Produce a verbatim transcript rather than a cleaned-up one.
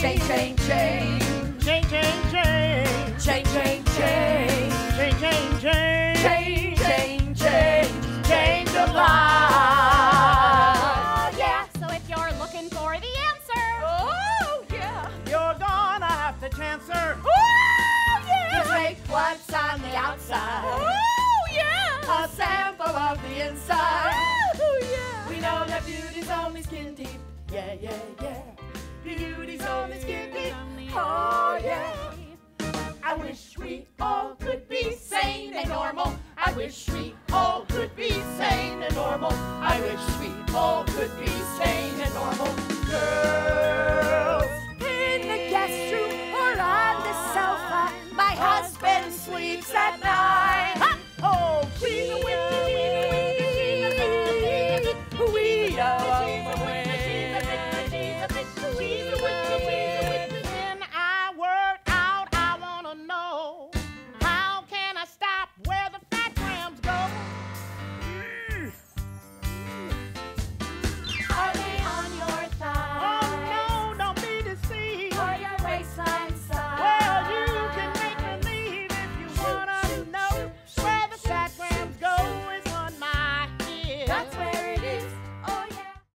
Change, change, change. Change, change, change. Change, change, change. Change, change, change. Change, change, change. Change of life. Yeah, so if you're looking for the answer, Oh, yeah. You're gonna have to chance her. oh, yeah. Just make what's on the outside Oh, yeah. a sample of the inside. Oh, yeah. We know that beauty's only skin deep. Yeah, yeah, yeah. Beauty's only skin deep. Oh, yeah. I wish we all could be sane and normal. I wish we all could be sane and normal. I wish we all could be sane and normal. Girl.